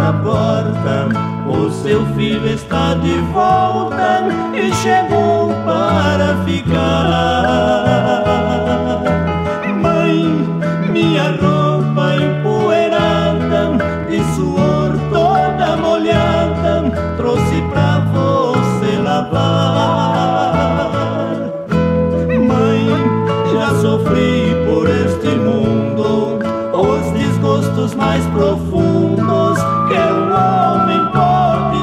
na porta, o seu filho está de volta e chegou para ficar. Mãe, minha roupa empoeirada, de suor toda molhada, trouxe pra você lavar. Mãe, já sofri por este mundo os desgostos mais profundos que um homem pode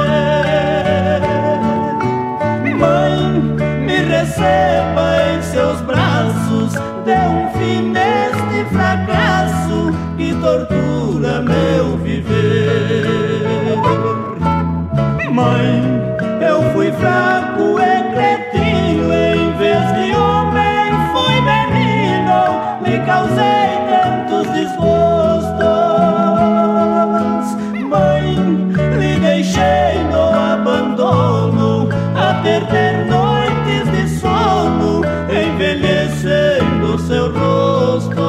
ter. Mãe, me receba em seus braços, dê um fim neste fracasso que tortura meu viver. Mãe, eu fui fraco e cretino, em vez de homem fui menino, lhe causei tantos desgostos. Mãe, lhe deixei no abandono, a perder noites de sono, envelhecendo seu rosto.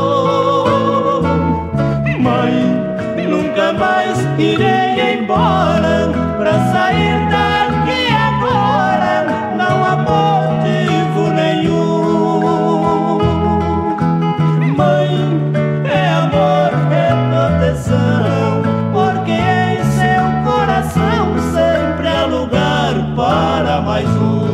Mãe, nunca mais irei embora, pra sair daqui agora não há motivo nenhum. Mãe, é amor, é proteção, porque em seu coração sempre há lugar para mais um.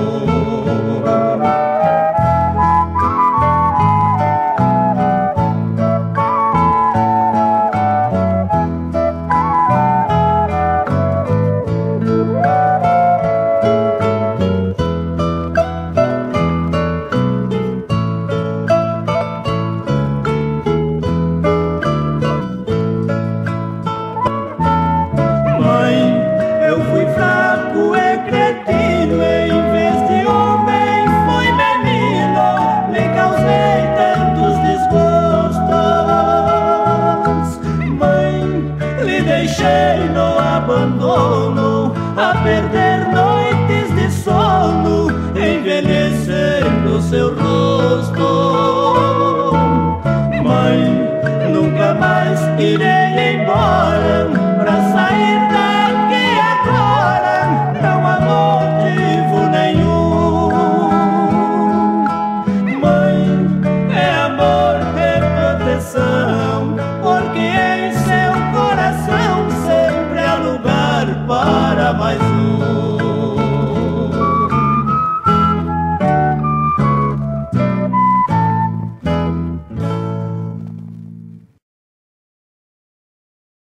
Eu fui fraco e cretino, em vez de homem fui menino, lhe causei tantos desgostos. Mãe, lhe deixei no abandono, a perder noites de sono, envelhecendo seu rosto.